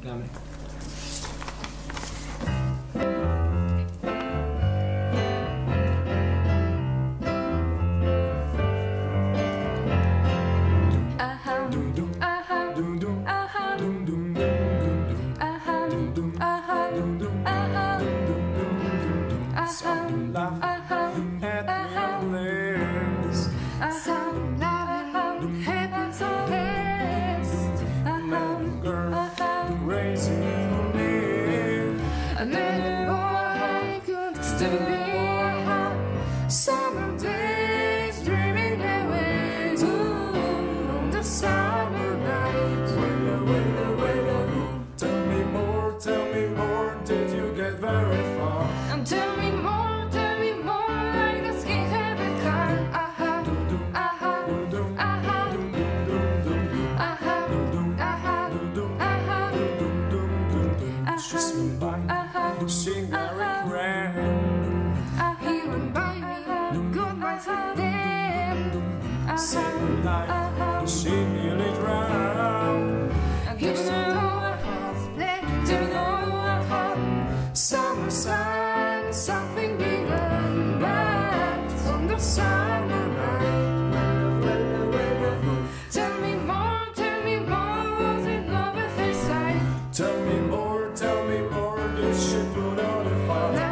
Gramy. Summer days dreaming away on the summer night. Tell me more, did you get very far? And tell me more, like the skin have a car. She's been by, she very grand. He went by me, goodbye to them. Same night, she nearly drowned. Give me summer sun, something bigger, but on the summer night. Tell me more, was it love at first sight? Tell me more, did she put on the fire?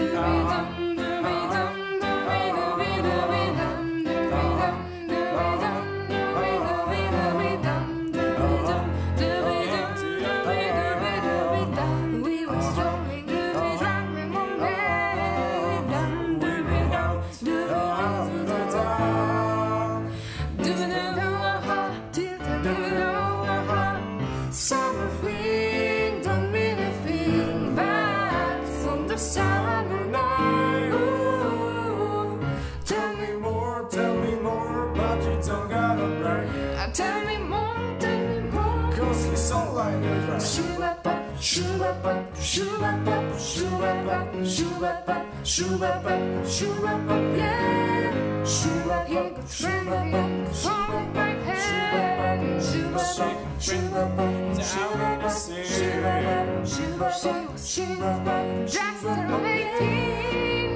Summer fling don't mean a thing, but from the summer night. Ooh, Tell me more, but you don't gotta brag. tell me more, Cause it's all I need right. Shoo-ba-ba, shoo-ba-ba, shoo-ba-ba, shoo-ba-ba, shoo-ba-ba, shoo-ba-ba, shoo-ba-ba, yeah. Shoo-ba-ba, shoo-ba-ba, hold my hand. Shoo-ba-ba, shoo-ba-ba, shoo-ba-ba, shoo-ba-ba, shoo-ba-ba, just waiting.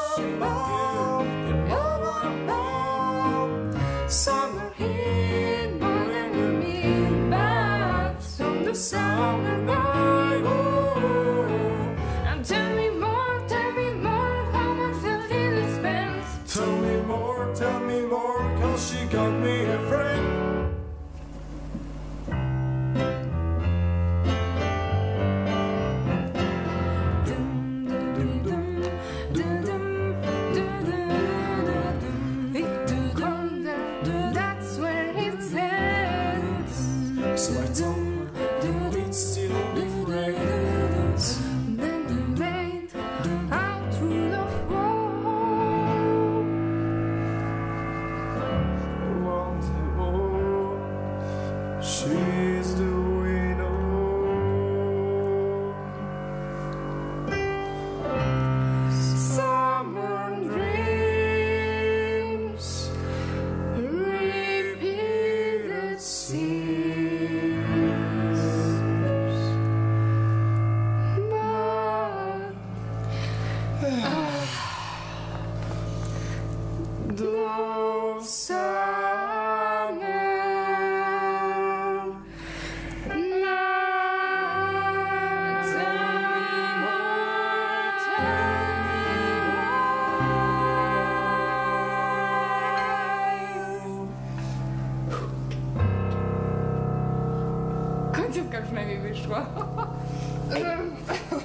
Summer heat, more than a mean, but on the summer night. Ooh. And tell me more, how much the feeling spent. Tell me more, cause she got me a friend. That's where it ends. So I don't it's still different. Then you made out through the wall. She's the winner. Summer dreams, repeated scenes, but those summer nights. Końcówka przynajmniej wyszła.